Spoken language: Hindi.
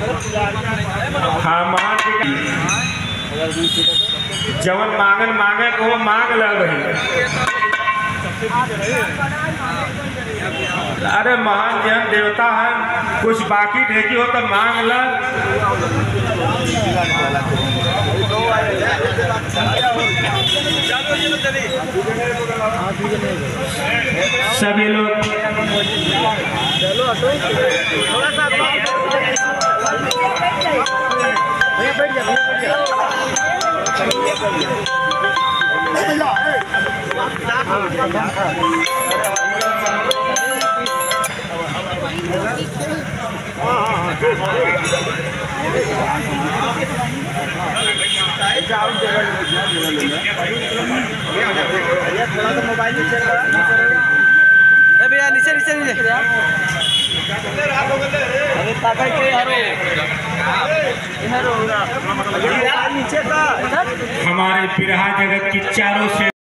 हाँ मान जवन मांगन मांगे को मांग लग रही। अरे महान जन देवता है, कुछ बाकी ढेकी हो तो मांग लग। सभी लोग थोड़ा सा मोबाइल भैया नीचे नीचे हमारे बिरहा जगत की चारों से